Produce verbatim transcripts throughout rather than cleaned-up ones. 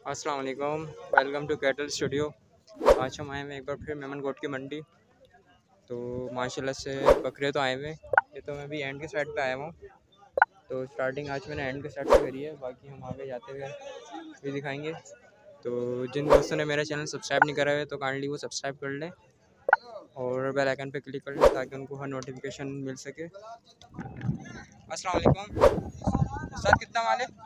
अस्सलाम वालेकुम, welcome to cattle studio. आज हम आए हुए एक बार फिर मेमन गोट की मंडी। तो माशाल्लाह से बकरे तो आए हुए, ये तो मैं भी एंड के साइड पे आया हूँ। तो स्टार्टिंग आज मैंने एंड के साइड पे करी है, बाकी हम आगे जाते हुए भी दिखाएंगे। तो जिन दोस्तों ने मेरा चैनल सब्सक्राइब नहीं करा है तो काइंडली वो सब्सक्राइब कर लें और बेल आइकन पे क्लिक कर लें ताकि उनको हर नोटिफिकेशन मिल सके। अस्सलाम वालेकुम उस्ताद, कितना माल है?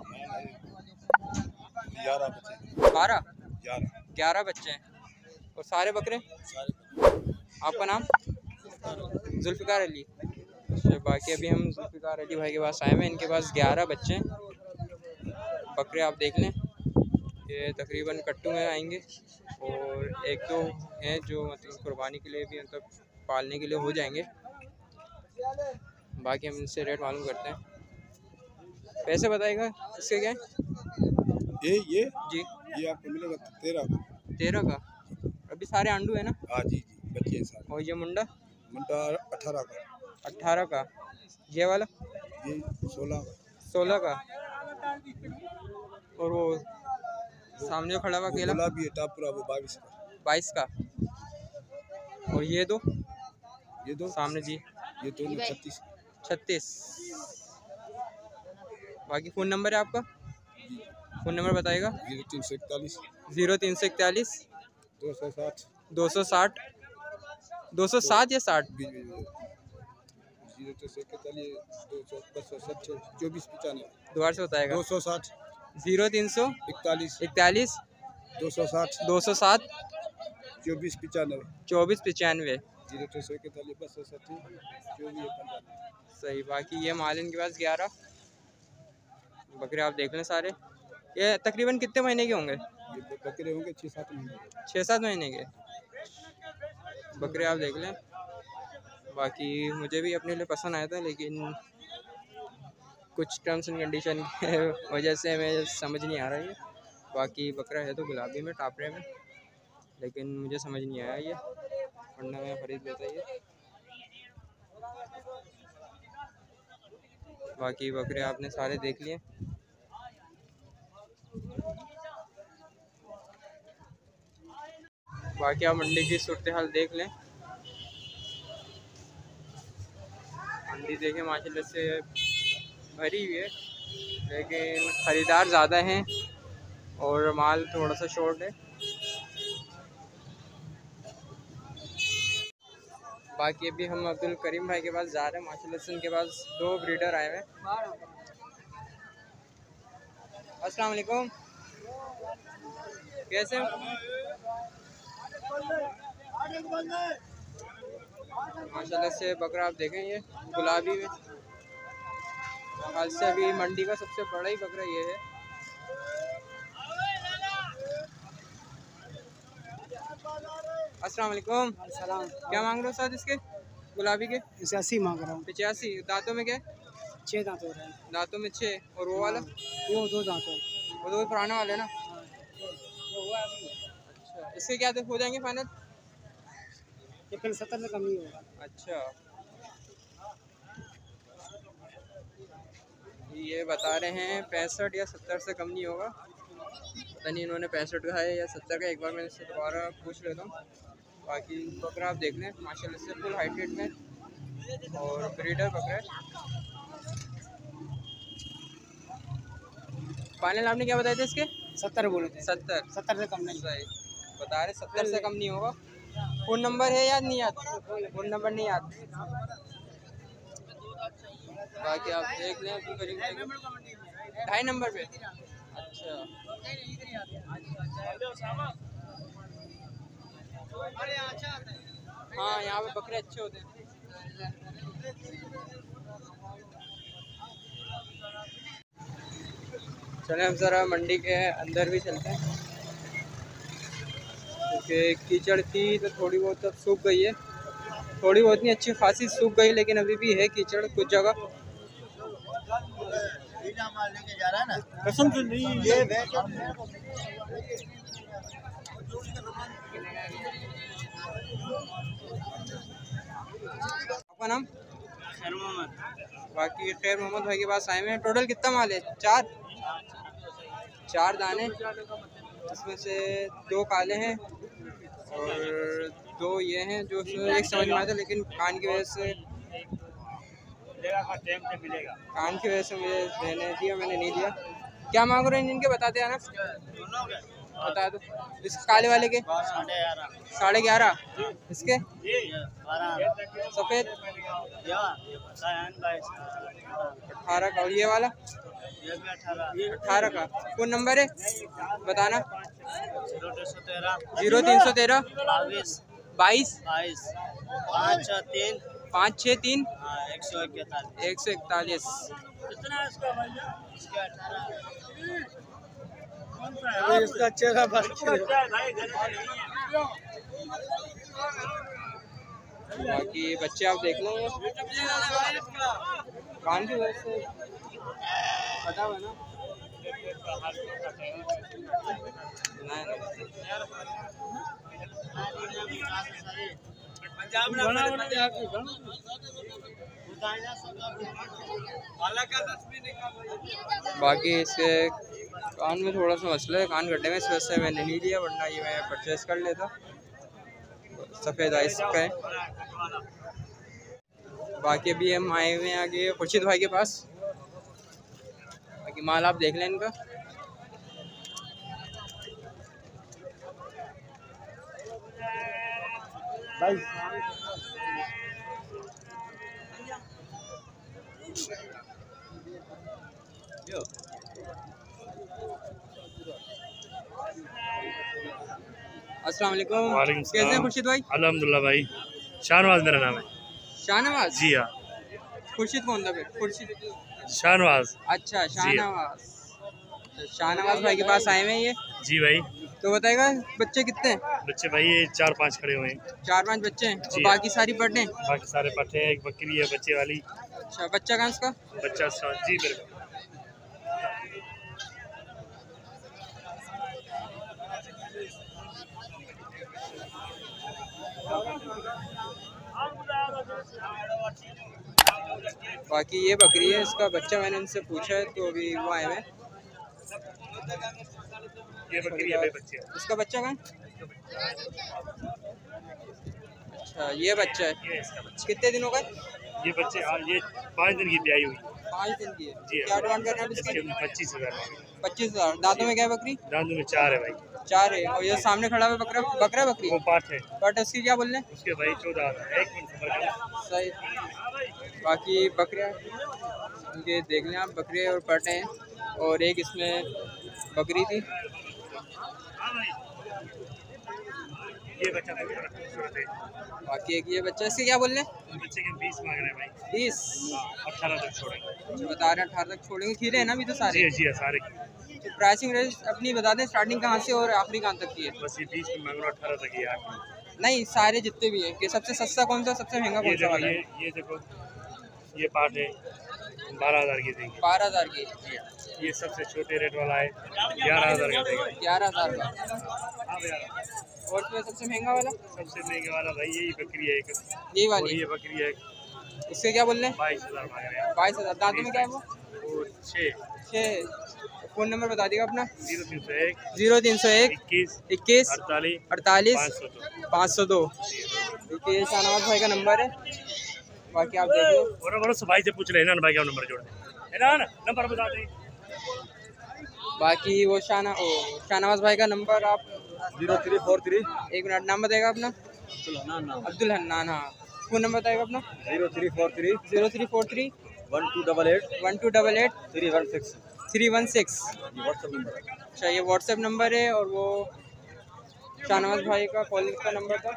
ग्यारह बच्चे बारह ग्यारह ग्यारह बच्चे हैं और सारे बकरे। आपका नाम? जुल्फ़िकार अली। अच्छा, बाकी अभी हम जुल्फ़िकार अली भाई के पास आए हैं। इनके पास ग्यारह बच्चे हैं बकरे, आप देख लें। ये तकरीबन कट्टू में आएंगे और एक दो हैं जो मतलब कुर्बानी के लिए भी मतलब पालने के लिए हो जाएंगे। बाकी हम इनसे रेट मालूम करते हैं। पैसे बताएगा इसके क्या है? ये ये जी ये आपको मिलेगा तेरह का। तेरह का। अभी सारे आंडू है ना? हाँ जी जी बच्चे हैं सारे। और ये मुंडा मुंडा अठारह का। अट्ठारह का। ये वाला ये सोलह का। सोलह का। और वो सामने जो खड़ा हुआ वो केला गुलाबी है टापुरा, वो बाईस का। बाईस का। और ये दो ये दो सामने जी ये दोनों छत्तीस। छत्तीस। बाकी फ़ोन नंबर है आपका? फ़ोन नंबर बताइएगा। जीरो तीन सौ इकतालीस ज़ीरो तीन सौ इकतालीस दो सौ साठ दो सौ साठ दो सौ सात या साठ जीरो तीन सौ इकतालीस दो सौ बस सौ चौबीस पचानवे दोबारा से बताएगा। दो सौ साठ ज़ीरो तीन सौ इकतालीस इकतालीस दो सौ साठ दो सौ सात चौबीस पचानवे चौबीस पचानवे। जीरो तीन सौ इकतालीस बस सौ साठी चौबीस पंचानवे। सही। बाकी ये माल इनके पास ग्यारह बकरे, आप देख लें सारे। ये तकरीबन कितने महीने के होंगे? ये बकरे होंगे छः सात महीने। छः सात महीने के बकरे, आप देख लें। बाकी मुझे भी अपने लिए पसंद आया था, लेकिन कुछ टर्म्स एंड कंडीशन की वजह से हमें समझ नहीं आ रहा है। बाकी बकरा है तो गुलाबी में टापरे में, लेकिन मुझे समझ नहीं आया ये, वरना मैं खरीद लेता ये। बाकी बकरे आपने सारे देख लिए। बाकी आप मंडी की सूरत हाल देख लें। मंडी देखें माशाल्लाह से भरी हुई है, लेकिन ख़रीदार ज़्यादा हैं और माल थोड़ा सा शॉर्ट है। बाकी अभी हम अब्दुल करीम भाई के पास जा रहे हैं। माशाल्लाह से उनके पास दो ब्रीडर आए हुए हैं। अस्सलाम वालेकुम, कैसे हो? माशाल्लाह से बकरा आप देखें, ये गुलाबी में हाल से अभी मंडी का सबसे बड़ा ही बकरा ये है। अस्सलाम वालेकुम। क्या मांग रहे हो सर इसके गुलाबी के? पचासी मांग रहा हूँ। पचासी। दांतों में क्या है? छः दांत हो रहे हैं। दांतों में छः। और वो वाला? वो दो दांत है। वो तो पुराने वाले ना। वो हुआ अभी। अच्छा, इसके क्या हो जाएंगे फाइनल? ये फिर सत्तर से कम नहीं होगा। अच्छा, ये बता रहे हैं पैंसठ या सत्तर से कम नहीं होगा। पता नहीं इन्होंने पैंसठ का है या सत्तर का, एक बार मैं इससे दोबारा पूछ लेता हूँ। बाकी बकरा आप देख लें माशाल्लाह से फुल हाइटेड में और ब्रीडर बकरा है। फाइनल आपने क्या बताया था इसके? सत्तर बोले थे। सत्तर। सत्तर से कम नहीं। सही बता रहे, सत्तर से कम नहीं होगा। फ़ोन नंबर है याद? नहीं याद? फ़ोन नंबर नहीं याद। बाकी आप देख लें अब्दुल करीम ढाई नंबर पे। अच्छा, हाँ यहाँ पे बकरे अच्छे होते हैं। चलें हम ज़रा मंडी के अंदर भी चलते हैं, क्योंकि कीचड़ थी तो थोड़ी बहुत अब सूख गई है। थोड़ी बहुत नहीं, अच्छी खासी सूख गई, लेकिन अभी भी है कीचड़ कुछ जगह। कसम से नहीं ये आपका नाम? खैर मोहम्मद। बाकी खैर मोहम्मद भाई के पास आए हुए हैं। टोटल कितना माल है? चार चार दाने, इसमें से दो काले हैं और दो ये हैं जो एक समझ में आता, लेकिन कान की वजह से कान की वजह से मुझे मैंने दिया मैंने नहीं दिया। क्या मांग रहे हैं इनके, बताते हैं ना, बता दो। इस काले वाले के साढ़े ग्यारह, इसके सफ़ेद अठारह का, और ये वाला अठारह का। कौन नंबर है बताना? जीरो तीन सौ तेरह बाईस पाँच तीन पाँच छः तीन एक सौ इकतालीस एक सौ इकतालीस। इसका चेहरा बाकी बच्चे आप देख लो, कान की वजह से पता हुआ ना। बाकी इसके कान में थोड़ा सा मसला है, कान गड्ढे में, इस वजह से मैंने नहीं लिया, वरना ये मैं परचेस कर लेता। सफ़ेद आइस का है। बाकी अभी हम आए हुए हैं आगे खुर्शीद भाई के पास। बाकी माल आप देख लें इनका। भाई अस्सलाम वालेकुम। वालेकुम कैसे हैं खुर्शीद भाई? अल्हम्दुलिल्लाह भाई। शाहनवाज मेरा नाम है। शाहनवाज? जी हाँ। खुर्शीद कौन था फिर? खुर्शीद शाहनवाज। अच्छा शाहनवाज। शाहनवाज भाई के पास आए हुए हैं ये। जी भाई। तो बताएगा बच्चे कितने हैं? बच्चे भाई ये चार पांच खड़े हुए हैं। चार पांच बच्चे हैं और जी। बाकी सारी पढ़ने हैं? बाकी सारे पट्टे हैं। एक बकरी है बच्चे वाली। अच्छा, बच्चा कहाँ इसका? बच्चा सा- जी बिल्कुल। बाकी ये बकरी है, इसका बच्चा मैंने इनसे पूछा है तो अभी वो आए हुए हैं। ये बकरी है भाई बच्चे। इसका बच्चा कहाँ? अच्छा ये बच्चा है। ये इसका बच्चा। कितने दिनों का है? ये बच्चे हाँ, ये पाँच दिन की ब्याई हुई। पाँच दिन की है। जी क्या डिमांड कर रहे हैं आप इसके इसकी? पच्चीस हजार। पच्चीस हजार। दांतों में क्या है बकरी? दांतों में चार है भाई। चार है। और ये सामने खड़ा हुआ बकरा, बकरा बकरी वो पाठ है। बट इसकी क्या बोल रहे हैं? उसके भाई चौदह हजार। एक मिनट सफर करो। सही। बाकी बकरियाँ इनके देख लें आप, बकरे और पटे हैं। और एक इसमें बकरी थी। ये बच्चा तो बड़ा खूबसूरत है। बाकी एक ये बच्चा, इसके क्या बोल रहे हैं? बच्चे के बीस मांग रहे हैं भाई। बीस। अठारह तक छोड़ेंगे। अच्छा, बता रहे हैं अठारह तक छोड़ेंगे। खीरे हैं ना अभी तो सारे? जी जी सारे। तो प्राइसिंग रेंज अपनी बता दें, स्टार्टिंग कहाँ से और आखिरी कहाँ तक की है? बस ये बीस में मांग रहा हूँ, अठारह तक ही यार। नहीं सारे जितने भी हैं कि सबसे सस्ता कौन सा, सबसे महंगा ये कौन सा देखो वाला ये है? ये देखो ये पार्ट है बारह हजार की देंगे। बारह हज़ार की। ये सबसे छोटे रेट वाला है ग्यारह हजार का देगा। ग्यारह हज़ार का। हाँ भैया। और फिर सबसे महंगा वाला? सबसे महंगे वाला भाई यही बकरी है एक। यही और वाली? ये बकरी है उसके क्या बोल रहे हैं? बाईस हजार मांग रहे हैं। बाईस हज़ार। दांतों में क्या है वो? वो छः। छः। फ़ोन नंबर बता दिएगा अपना। जीरो तीन सौ एक जीरो तीन सौ एक इक्कीस इक्कीस अड़तालीस अड़तालीस पाँच सौ दो। पाँच सौ दो। देखिए ये शाहनवाज भाई का नंबर है। बाकी आप देख लो। और बड़ा भाई से पूछ रहे हैं ना भाई का नंबर जोड़ दे ना नंबर बता दें। बाकी वो शाना ओ शाहनवाज भाई का नंबर आप जीरो थ्री फोर थ्री एक मिनट नाम बताएगा अपना? अब्दुल हन्नान। हाँ, फ़ोन नंबर बताएगा अपना? Zero three four three zero three four three one two double eight one two double eight three one six three one six. WhatsApp number है। अच्छा ये व्हाट्सएप नंबर है और वो शाहनवाज भाई का कॉलिंग का नंबर था।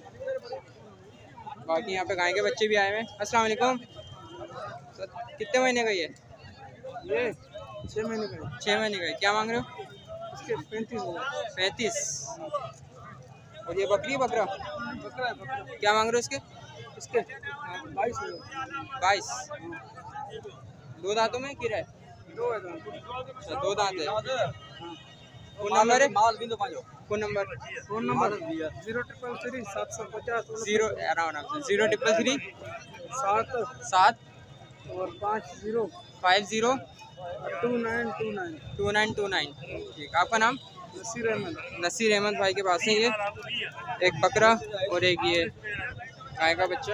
बाकी यहाँ पे गाय के बच्चे भी आए हुए हैं। अस्सलाम वालेकुम सर, कितने महीने का ये? ये छः महीने का है। छः महीने का है। क्या मांग रहे हो? इसके पैंतीस हजार। पैंतीस। और ये बकरी है बकरा? बकरा है बकरा। क्या मांग रहे हो इसके? इसके बाईस हजार। बाईस। दो दांतों में गिरा है? दो है दांत। अच्छा दो दांत है। फोन नंबर है? माल बिंदु पाँच phone number? Phone number zero triple three सात सौ पचास जीरो आराम आराम से जीरो ट्रिपल थ्री सात सात और पाँच zero five zero two nine two nine two nine two nine. ठीक, आपका नाम? नसीर अहमद। नसीर अहमद भाई के पास है ये एक बकरा और एक ये गाय का बच्चा।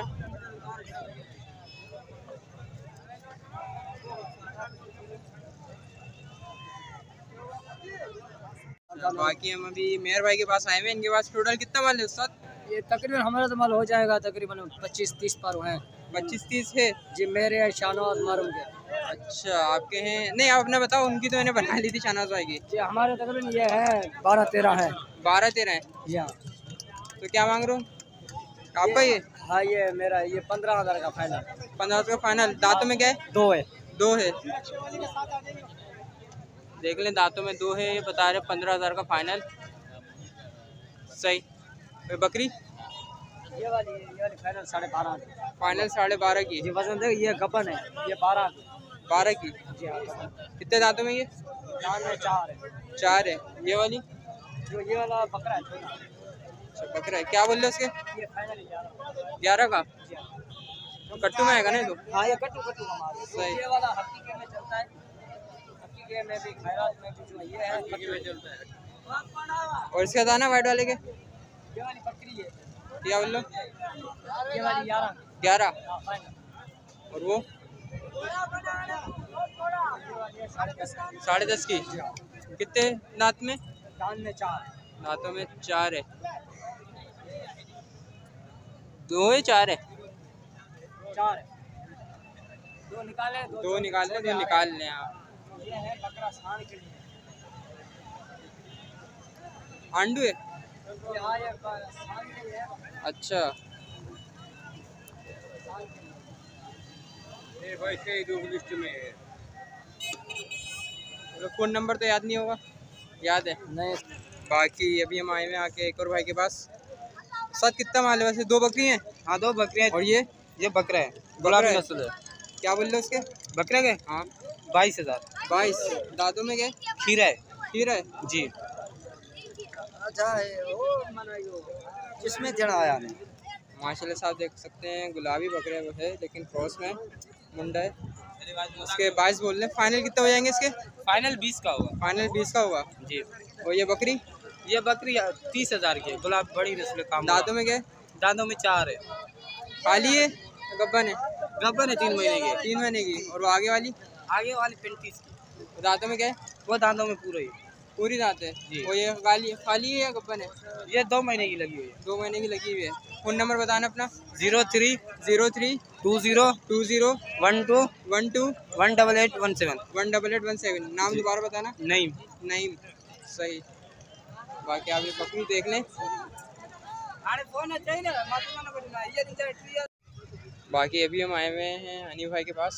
बाकी हम अभी मेहर भाई के पास आए हुए हैं। इनके पास टोटल कितना माल है उस्ताद? ये तकरीबन हमारा तो माल हो जाएगा तकरीबन पच्चीस तीस पर हैं पच्चीस तीस है जी। मेरे हैं शाहनवाज मारूम के। अच्छा, आपके हैं? नहीं, आप अपने बताओ। उनकी तो मैंने बना ली थी शाहनवाज भाई की। जी हमारे तकरीबन ये है बारह तेरह है। बारह तेरह है? जी हाँ। तो क्या मांग रहे हो आपका? ये हाँ ये मेरा ये पंद्रह हज़ार का फाइनल। पंद्रह का फाइनल। दांतों में क्या है? दो है। दो है। देख लें, दांतों में दो है। ये बता रहे पंद्रह हज़ार का फाइनल। सही। ये बकरी ये वाली ये वाली फाइनल साढ़े बारह की। फाइनल साढ़े बारह की। जी वजन देख, ये गपन है, ये बारह की। बारह की? जी हाँ। कितने दांतों में ये? दान में चार है। चार है। ये वाली? जो ये वाला बकरा है छोटा। अच्छा, बकरा है। क्या बोल रहे हो उसके? ये फाइनल ग्यारह। ग्यारह का? जी हाँ। कट्टू में आएगा ना ये तो? हाँ ये कट्टू कट्टू का माल है। सही। ये वाला हकीके में चलता है। हकीके में भी खैरात में भी जो ये है कट्टू में चलता है। और इसका दाना वाइट वाले के? ये वाली बकरी है। क्या बोल रहे हो? ये वाली ग्यारह। ग्यारह? हाँ फाइनल। और वो साढ़े दस। साढ़े दस की? कितने दांत में? दान में चार। दांतों में चार है। दो है चार है? चार है। दो निकाले दो, दो निकाल लें। दो निकाल लें आप। ये है बकरा साण के लिए। आंडू है? यहाँ ये ब- साण के लिए है। अच्छा। ये भाई से दो लिस्ट में है। फ़ोन नंबर तो याद नहीं होगा? याद है? नहीं। बाकी अभी हम आए हुए हैं आके एक और भाई के पास। साथ कितना माल है वैसे? दो बकरी हैं? हाँ दो बकरियाँ। और ये ये बकरा है, बकरा गुलाबी है? नस्ल है। क्या बोल रहे हो उसके? बकरे के हाँ। बाईस हजार। बाईस। दांतों में क्या है? खीरा है खीर है? जी। अच्छा है वो मनाइयो इसमें देना आया नहीं। माशाल्लाह साहब देख सकते हैं गुलाबी बकरे वो है लेकिन क्रॉस में मुंडा है। उसके बाईस बोल रहे हैं। फाइनल कितना हो जाएंगे इसके? फाइनल बीस का होगा फाइनल बीस का होगा जी। और ये बकरी? ये बकरी तीस हजार की है, गुलाब बड़ी नस्ल काम। दांतों में क्या है? दांतों में चार है। खाली है गब्बन है? गब्बन है तीन महीने की। तीन महीने की। और वो आगे वाली? आगे वाली पैंतीस की। दांतों में क्या है? वो दांतों में पूरा ही। पूरी दांत है जी। और ये खाली खाली है या गब्बन है? ये दो महीने की लगी हुई है। दो महीने की लगी हुई है। फ़ोन नंबर बताना अपना। Zero three zero three two zero two zero one two one two one double eight one seven. One double eight one seven. नाम दोबारा बताना। नहीं। नहीं। सही। बाकी आप ये बकरी देख लें। बाकी अभी हम आए हुए हैं हनी भाई के पास।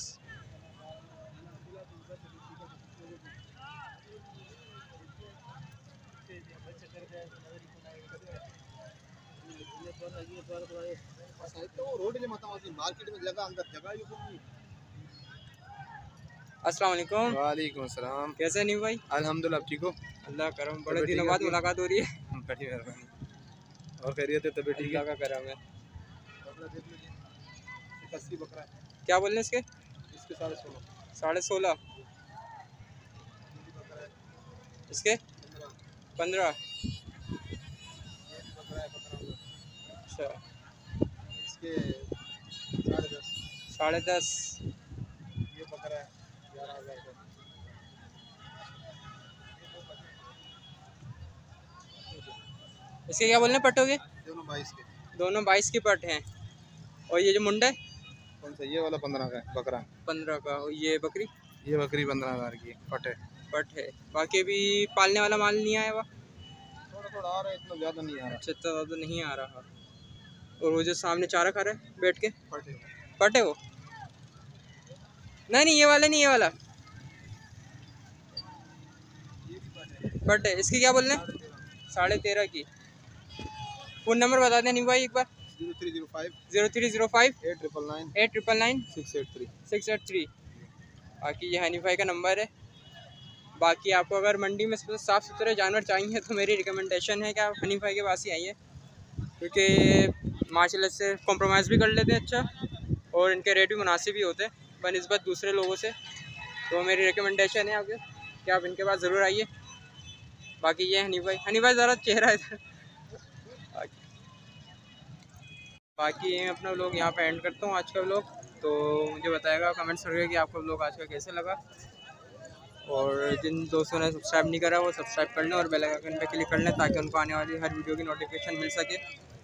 मार्केट में जगह अंदर जगह। अस्सलाम वालेकुम। वालेकुम अस्सलाम। कैसे नहीं भाई? अल्हम्दुलिल्लाह ठीक हो? अल्लाह करम। बड़े तबीयत दिनों ठीक बाद है? मुलाकात हो रही है। बड़ी मेहरबानी। और खैरियत है? तबीयत ठीक है? अल्लाह का करम है। अस्सी बकरा है। क्या बोल रहे हैं इसके? इसके साढ़े सोलह। साढ़े सोलह। इसके पंद्रह। अच्छा। इसके साढ़े दस। साढ़े दस। ये बकरा है ग्यारह हजार का। इसके क्या बोल रहे हैं पट्टों के? दोनों बाईस के। दोनों बाईस की पट हैं। और ये जो मुंडा है? कौन सा? ये वाला पंद्रह का है बकरा। पंद्रह का। और ये बकरी? ये बकरी पंद्रह हजार की पट है। पट है। बाकी अभी पालने वाला माल नहीं आया हुआ? थोड़ा थोड़ा आ रहा है, इतना ज़्यादा नहीं आ रहा। अच्छा, इतना ज़्यादा नहीं आ रहा। और वो जो सामने चारा खा रहा है बैठ के? पट है। पट है वो? नहीं नहीं, ये वाला नहीं, ये वाला पट है। इसकी क्या बोल रहे हैं? साढ़े तेरह की। फ़ोन नंबर बता दें नहीं भाई एक बार। Zero three zero five zero three zero five eight triple nine eight triple nine six eight three six eight three. बाकी ये हनी भाई का नंबर है। बाकी आपको अगर मंडी में सबसे साफ़ सुथरे जानवर चाहिए तो मेरी रिकमेंडेशन है कि आप हनी भाई के पास ही आइए, क्योंकि माशाल्लाह से कॉम्प्रोमाइज़ भी कर लेते हैं अच्छा और इनके रेट भी मुनासिब ही होते हैं। बनिस्बत दूसरे लोगों से। तो मेरी रिकमेंडेशन है आपके कि आप इनके पास ज़रूर आइए। बाकी ये हनी भाई, हनी भाई ज़रा चेहरा इधर। बाकी ये अपना व्लॉग यहाँ पे एंड करता हूँ आज का व्लॉग। तो मुझे बताएगा कमेंट्स करके कि आपको व्लॉग आज का कैसे लगा, और जिन दोस्तों ने सब्सक्राइब नहीं करा वो सब्सक्राइब कर लें और बेल आइकन पे क्लिक कर लें ताकि उनको आने वाली हर वीडियो की नोटिफिकेशन मिल सके।